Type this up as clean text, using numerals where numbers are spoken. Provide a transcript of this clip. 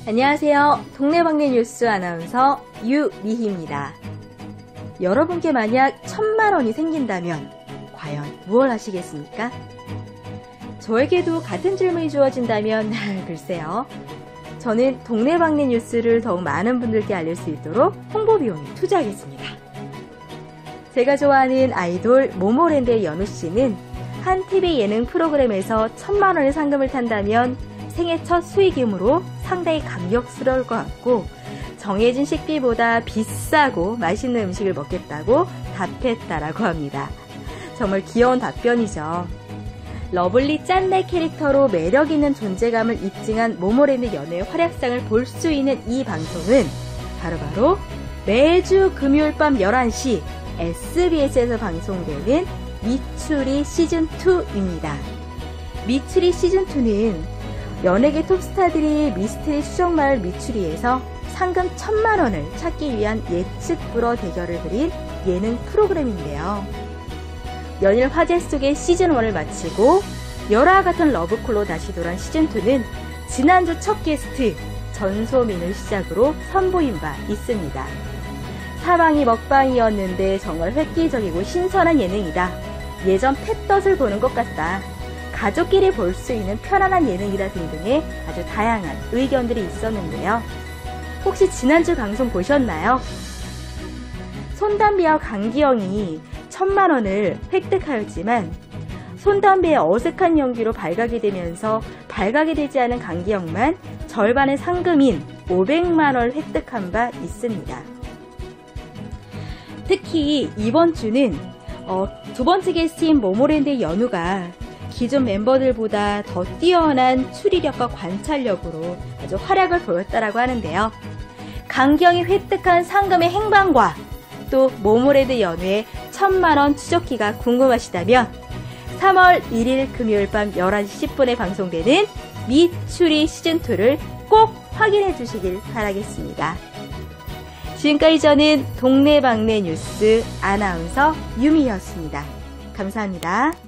안녕하세요. 동네방네 뉴스 아나운서 유미희입니다. 여러분께 만약 1000만 원이 생긴다면 과연 무엇을 하시겠습니까? 저에게도 같은 질문이 주어진다면 글쎄요. 저는 동네방네 뉴스를 더욱 많은 분들께 알릴 수 있도록 홍보 비용에 투자하겠습니다. 제가 좋아하는 아이돌 모모랜드의 연우씨는 한 TV 예능 프로그램에서 1000만 원의 상금을 탄다면 생애 첫 수익이므로 상당히 감격스러울 것 같고 정해진 식비보다 비싸고 맛있는 음식을 먹겠다고 답했다라고 합니다. 정말 귀여운 답변이죠. 러블리 짠내 캐릭터로 매력있는 존재감을 입증한 모모랜드 연우의 활약상을 볼 수 있는 이 방송은 바로 매주 금요일 밤 11시 SBS에서 방송되는 미추리 시즌2입니다. 미추리 시즌2는 연예계 톱스타들이 미스테리 수정마을 미추리에서 상금 1000만 원을 찾기 위한 예측 불허 대결을 벌인 예능 프로그램인데요. 연일 화제 속의 시즌1을 마치고 열화와 같은 러브콜로 다시 돌아온 시즌2는 지난주 첫 게스트 전소민을 시작으로 선보인 바 있습니다. 사방이 먹방이었는데 정말 획기적이고 신선한 예능이다. 예전 팻떡을 보는 것 같다. 가족끼리 볼 수 있는 편안한 예능이다 등등의 아주 다양한 의견들이 있었는데요. 혹시 지난주 방송 보셨나요? 손담비와 강기영이 1000만 원을 획득하였지만 손담비의 어색한 연기로 발각이 되면서 발각이 되지 않은 강기영만 절반의 상금인 500만 원을 획득한 바 있습니다. 특히 이번 주는 두 번째 게스트인 모모랜드의 연우가 기존 멤버들보다 더 뛰어난 추리력과 관찰력으로 아주 활약을 보였다라고 하는데요. 강기영이 획득한 상금의 행방과 또 모모랜드 연우의 1000만 원 추적기가 궁금하시다면 3월 1일 금요일 밤 11시 10분에 방송되는 미추리 시즌2를 꼭 확인해 주시길 바라겠습니다. 지금까지 저는 동네방네 뉴스 아나운서 유미였습니다. 감사합니다.